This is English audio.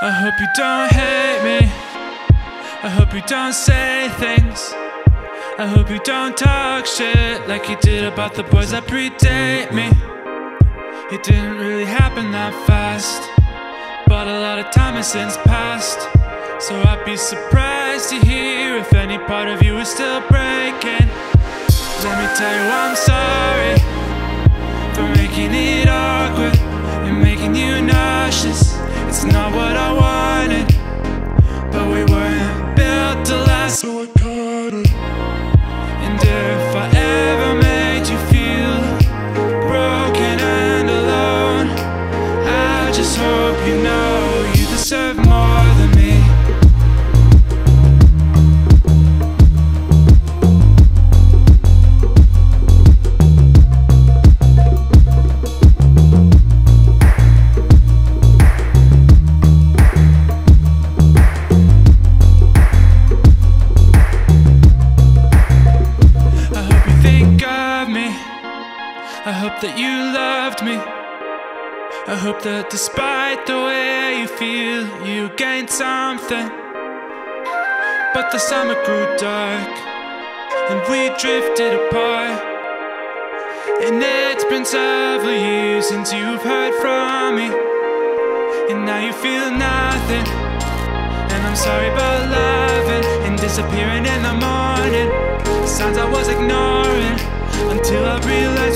I hope you don't hate me. I hope you don't say things. I hope you don't talk shit like you did about the boys that predate me. It didn't really happen that fast, but a lot of time has since passed. So I'd be surprised to hear if any part of you is still breaking. Let me tell you I'm sorry for making it awkward and making you nauseous. It's not what I wanted, but we weren't built to last, so I cut it. And if I ever made you feel broken and alone, I just hope you know you deserve more than me. I hope that you loved me. I hope that despite the way you feel, you gained something. But the summer grew dark and we drifted apart, and it's been several years since you've heard from me, and now you feel nothing. And I'm sorry about loving and disappearing in the morning, signs I was ignoring until I realized